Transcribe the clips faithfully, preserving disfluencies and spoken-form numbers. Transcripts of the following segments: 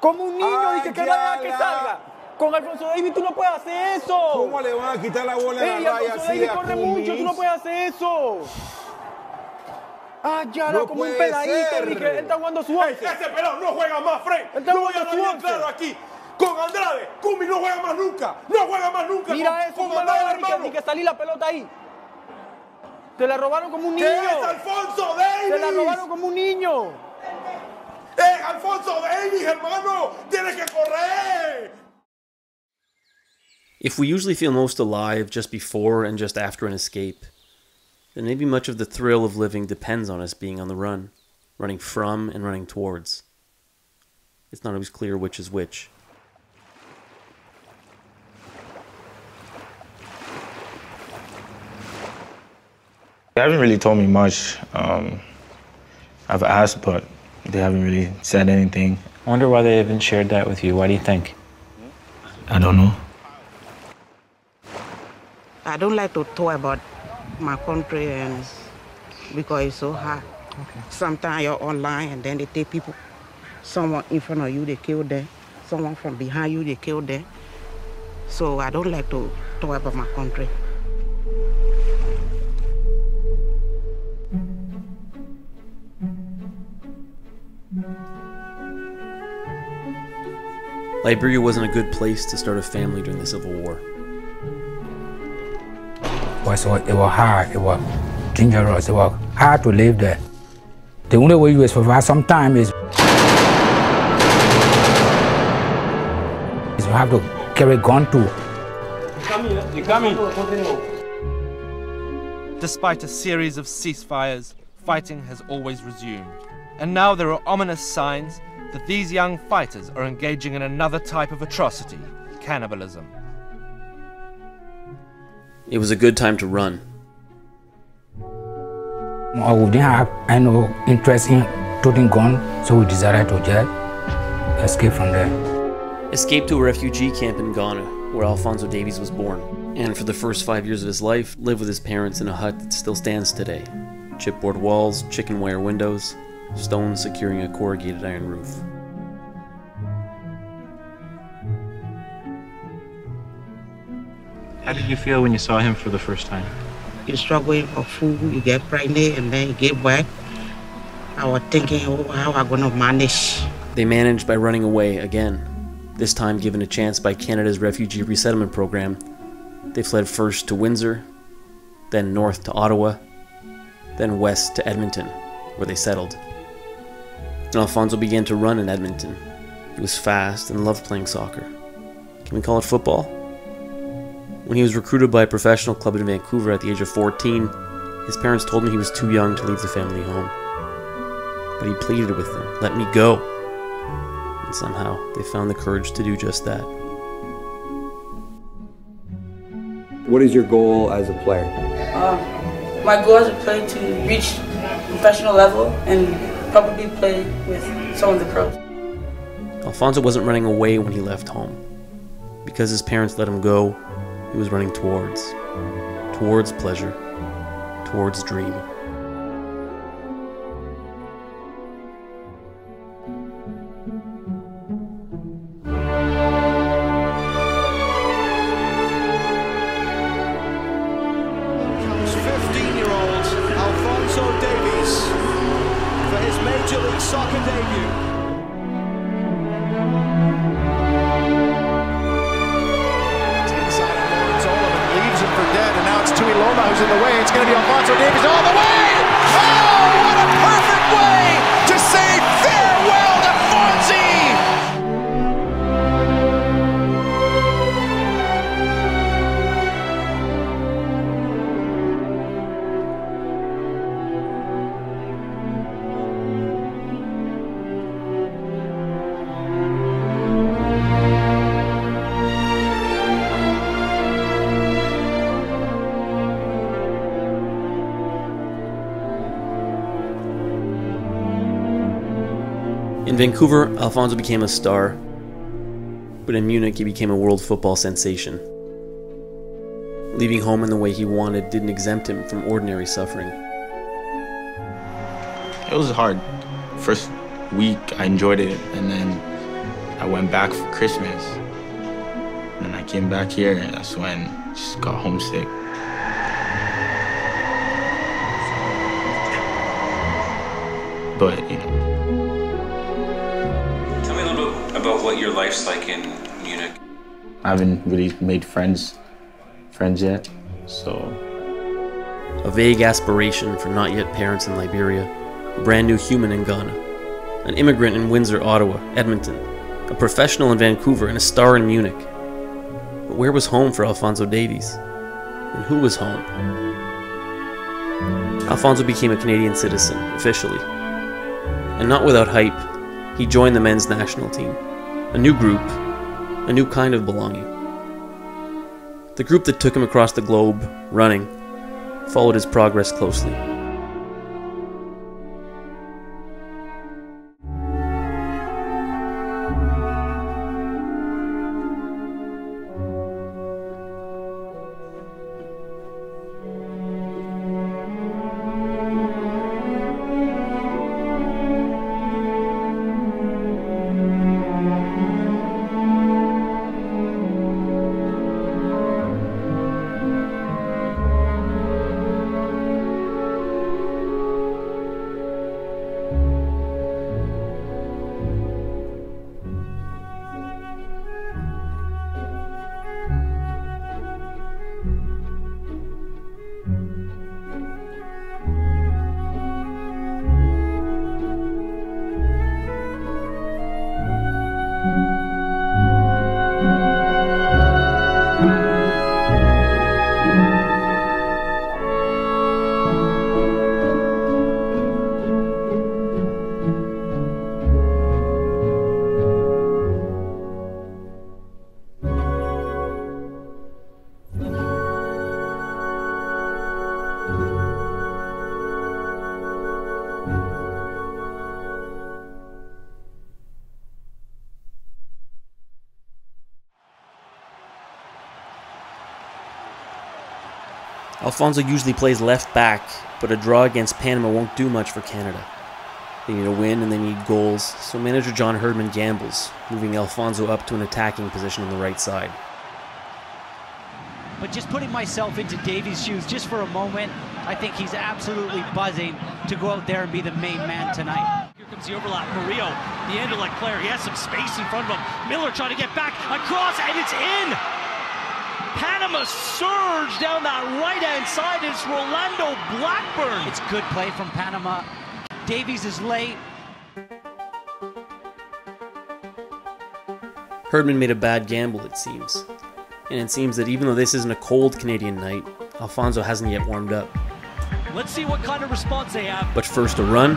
Como un niño, dice que va a dejar que salga. Con Alphonso Davies tú no puedes hacer eso. ¿Cómo le van a quitar la bola en Ey, la raya Alphonso así Davies a corre Cummings? mucho, tú no puedes hacer eso. Ah, ya, no como un puede peladito, ser. dije, él está jugando su once. Ese pelado no juega más, Fred. Él está Lo voy jugando a su dar once. claro aquí. Con Andrade, Cummings no juega más nunca. No juega más nunca. Mira con, eso, con no Andrade, ni que, ni que salí la pelota ahí. Te la robaron como un niño. ¿Qué es Alphonso Davies? Te la robaron como un niño. ¡Eh, Alphonso Davies, hermano! ¡Tienes que correr! If we usually feel most alive just before and just after an escape, then maybe much of the thrill of living depends on us being on the run, running from and running towards. It's not always clear which is which. They haven't really told me much. Um, I've asked, but they haven't really said anything. I wonder why they haven't shared that with you. Why do you think? I don't know. I don't like to talk about my country and because it's so hard. Okay. Sometimes you're online and then they take people, someone in front of you, they kill them. Someone from behind you, they kill them. So I don't like to talk about my country. Liberia wasn't a good place to start a family during the Civil War. It was, it was hard, it was dangerous, it was hard to live there. The only way you survive sometimes is, is you have to carry a gun too. You're coming. Despite a series of ceasefires, fighting has always resumed. And now there are ominous signs that these young fighters are engaging in another type of atrocity, cannibalism. It was a good time to run. I didn't have any interest in toting gun, so we decided to just escape from there. Escaped to a refugee camp in Ghana, where Alphonso Davies was born, and for the first five years of his life, lived with his parents in a hut that still stands today. Chipboard walls, chicken wire windows, stones securing a corrugated iron roof. How did you feel when you saw him for the first time? You're struggling for food, you get pregnant, and then you get back. I was thinking, oh, how am I going to manage? They managed by running away again, this time given a chance by Canada's refugee resettlement program. They fled first to Windsor, then north to Ottawa, then west to Edmonton, where they settled. And Alphonso began to run in Edmonton. He was fast and loved playing soccer. Can we call it football? When he was recruited by a professional club in Vancouver at the age of fourteen, his parents told him he was too young to leave the family home. But he pleaded with them, "Let me go." And somehow, they found the courage to do just that. What is your goal as a player? Um, my goal as a player to reach professional level and probably play with some of the pros. Alphonso wasn't running away when he left home. Because his parents let him go, he was running towards, towards pleasure, towards dream. fifteen-year-old Alphonso Davies for his Major League Soccer debut. Loma, who's in the way. It's going to be Alphonso Davies all the way. Oh, what a perfect way to say farewell to Fonzie. In Vancouver, Alphonso became a star, but in Munich he became a world football sensation. Leaving home in the way he wanted didn't exempt him from ordinary suffering. It was hard. First week I enjoyed it, and then I went back for Christmas. And then I came back here, and that's when I just got homesick. But, you know. Tell me a little bit about what your life's like in Munich. I haven't really made friends, friends yet, so. A vague aspiration for not yet parents in Liberia, a brand new human in Ghana, an immigrant in Windsor, Ottawa, Edmonton, a professional in Vancouver, and a star in Munich. But where was home for Alphonso Davies? And who was home? Alphonso became a Canadian citizen, officially. And not without hype, he joined the men's national team. A new group, a new kind of belonging. The group that took him across the globe, running, followed his progress closely. Alphonso usually plays left back, but a draw against Panama won't do much for Canada. They need a win and they need goals, so manager John Herdman gambles, moving Alphonso up to an attacking position on the right side. But just putting myself into Davies' shoes just for a moment, I think he's absolutely buzzing to go out there and be the main man tonight. Here comes the overlap. Murillo, the end of Leclerc. He has some space in front of him. Miller trying to get back across, and it's in! Panama surge down that right-hand side. It's Rolando Blackburn. It's good play from Panama. Davies is late. Herdman made a bad gamble, it seems. And it seems that even though this isn't a cold Canadian night, Alphonso hasn't yet warmed up. Let's see what kind of response they have. But first a run.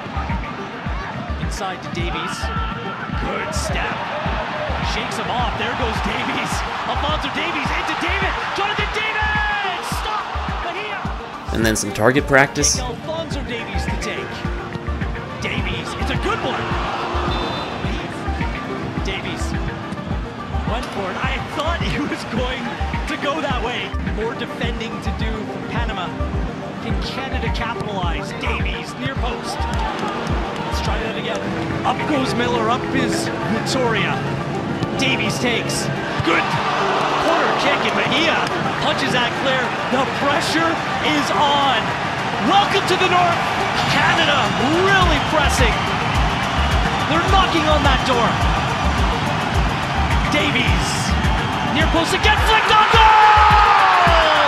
Inside to Davies. Good step. Shakes him off. There goes Davies. Alphonso Davies into David. Jonathan David! Stop! Bahia! And then some target practice. Alphonso Davies to take. Davies. It's a good one. Davies went for it. I thought he was going to go that way. More defending to do for Panama. Can Canada capitalize? Davies near post. Let's try that again. Up goes Miller. Up is Victoria. Davies takes. Good corner kick, and Bahia punches that clear. The pressure is on. Welcome to the North. Canada really pressing. They're knocking on that door. Davies near post again, flicked on goal!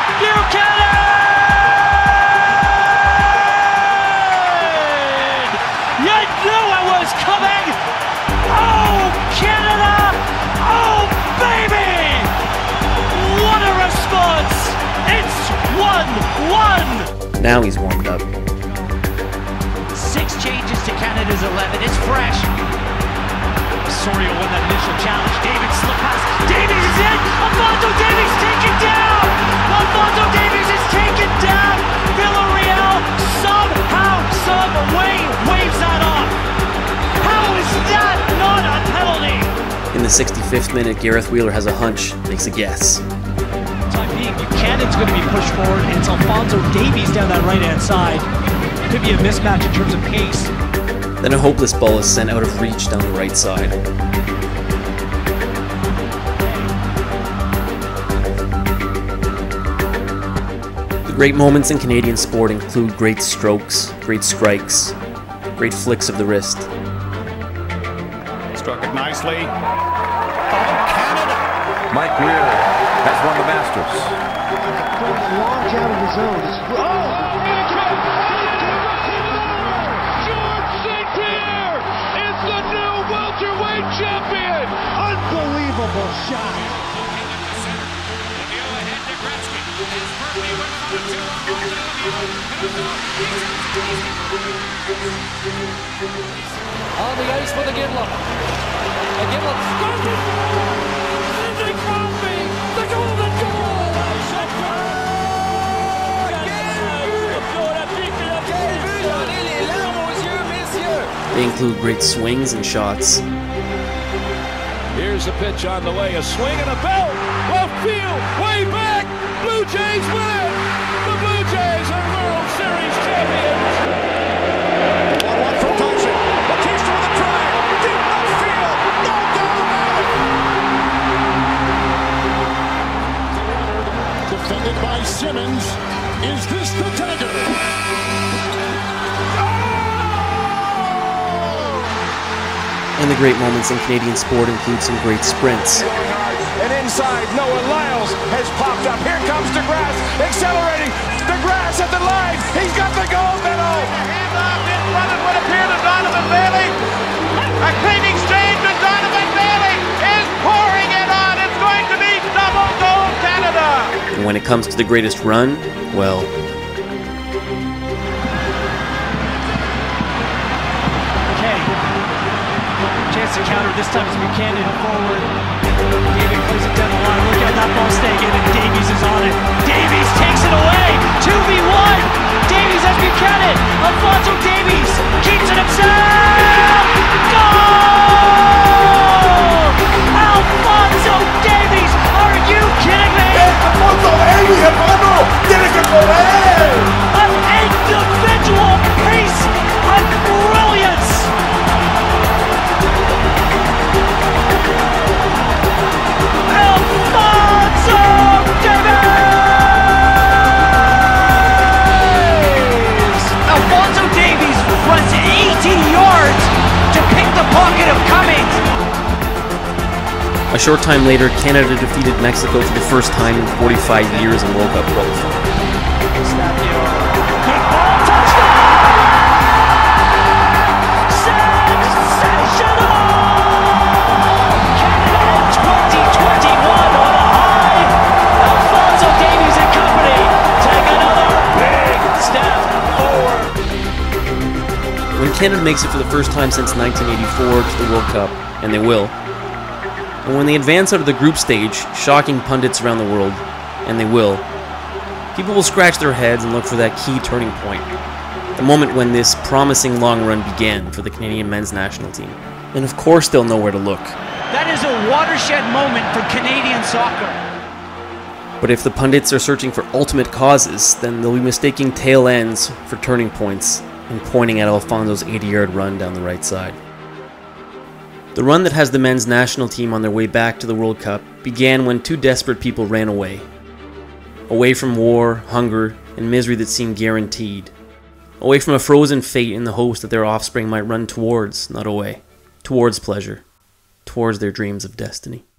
Buchanan! You knew it was coming! Oh, Canada! Oh, baby! What a response! It's one one! Now he's warmed up. Six changes to Canada's eleven. It's fresh. Osorio won that initial challenge. David slip pass. Davies is in! Alphonso Davies taken down! Alphonso Davies is taken down! Villarreal somehow, some way waves that off. How is that not a penalty? In the sixty-fifth minute, Gareth Wheeler has a hunch, makes a guess. Time being, Buchanan's going to be pushed forward, and it's Alphonso Davies down that right-hand side. Could be a mismatch in terms of pace. Then a hopeless ball is sent out of reach down the right side. The great moments in Canadian sport include great strokes, great strikes, great flicks of the wrist. Struck it nicely. Oh, Canada! Mike Weir has won the Masters. Launch out of the zone. Oh! George Saint Pierre is the new welterweight champion! Unbelievable shot! On the ice for the Gimlet. The Gimlet scores it! Sidney Crosby! The golden goal! They include great swings and shots. Here's a pitch on the way, a swing and a belt! Left field, way back! Blue Jays win it! The Blue Jays are World Series champions! one one for Thompson. Batista with a drive. Deep left field. No doubt about it. Defended by Simmons. Is this the dagger? And the great moments in Canadian sport include some great sprints. And inside, Noah Lyles has popped up. Here comes DeGrasse, accelerating. DeGrasse at the line. He's got the gold medal. Handoff in front of what appeared to Donovan Bailey. A clean exchange, and Donovan Bailey is pouring it on. It's going to be double gold Canada. And when it comes to the greatest run, well... Chance to counter, this time it's Buchanan forward. David plays it down the line, look at that ball staying in, and Davies is on it. Davies takes it away, two v one! Davies has Buchanan, Alphonso Davies keeps it himself! Goal! Alphonso Davies, are you kidding me? Alphonso Davies, hermano, tiene que correr! An individual piece of brilliance! Alphonso Davies! Alphonso Davies runs eighty yards to pick the pocket of Cummings. A short time later, Canada defeated Mexico for the first time in forty-five years in World Cup qualifying. When Canada makes it for the first time since nineteen eighty-four to the World Cup, and they will, and when they advance out of the group stage, shocking pundits around the world, and they will, people will scratch their heads and look for that key turning point, the moment when this promising long run began for the Canadian men's national team. And of course they'll know where to look. That is a watershed moment for Canadian soccer. But if the pundits are searching for ultimate causes, then they'll be mistaking tail ends for turning points and pointing at Alphonso's eighty-yard run down the right side. The run that has the men's national team on their way back to the World Cup began when two desperate people ran away. Away from war, hunger, and misery that seemed guaranteed. Away from a frozen fate in the hopes that their offspring might run towards, not away. Towards pleasure. Towards their dreams of destiny.